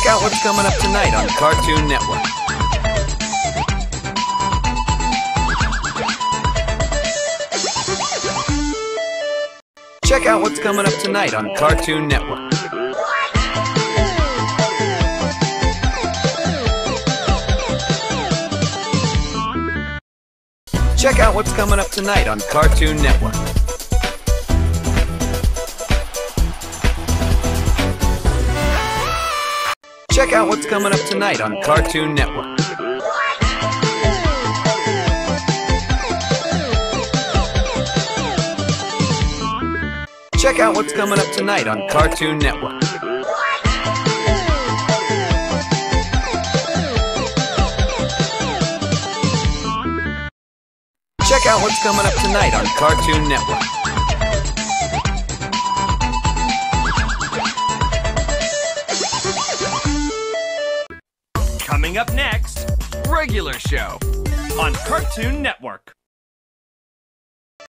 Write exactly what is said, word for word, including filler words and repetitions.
Check out what's coming up tonight on Cartoon Network. Check out what's coming up tonight on Cartoon Network. Check out what's coming up tonight on Cartoon Network. Check out what's coming up tonight on Cartoon Network. Check out what's coming up tonight on Cartoon Network. Check out what's coming up tonight on Cartoon Network. Coming up next, regular show on Cartoon Network.